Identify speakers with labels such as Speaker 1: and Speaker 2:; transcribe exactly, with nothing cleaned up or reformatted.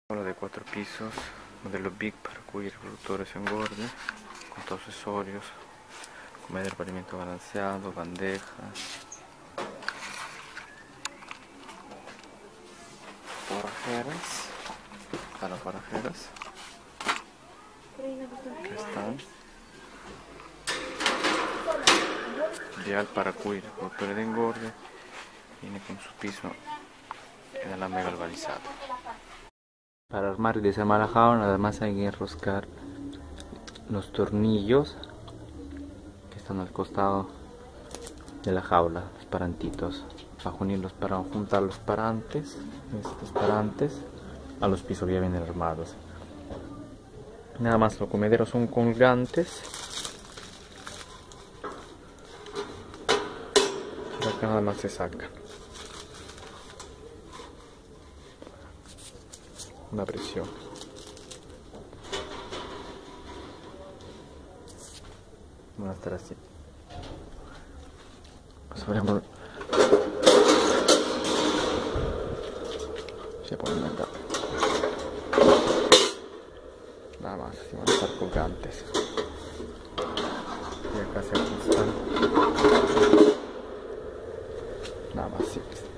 Speaker 1: Sala de cuatro pisos, modelo Big para cubrir reproductores en engorde, con todos accesorios, comedor para alimento balanceado, bandejas, forrajeras, para forrajeras, aquí están, ideal para cubrir reproductores de engorde, viene con su piso en alambre galvanizado. Para armar y desarmar la jaula nada más hay que enroscar los tornillos que están al costado de la jaula, los parantitos, para unirlos, para juntar los parantes, estos parantes a los pisos que ya vienen armados. Nada más los comederos son colgantes, por acá nada más se sacan. Una presión. Van a estar así. Pasaremos. Se ponen acá. Nada más, así van a estar colgantes. Y acá se ajustan. Nada más simples.